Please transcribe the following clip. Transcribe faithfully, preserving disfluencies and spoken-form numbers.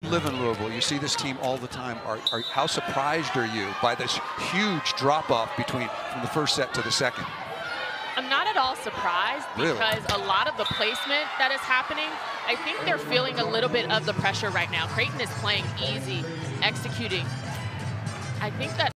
live in Louisville. You see this team all the time. Are, are, how surprised are you by this huge drop-off between from the first set to the second? I'm not at all surprised Really? because a lot of the placement that is happening, I think they're feeling a little bit of the pressure right now. Creighton is playing easy, executing. I think that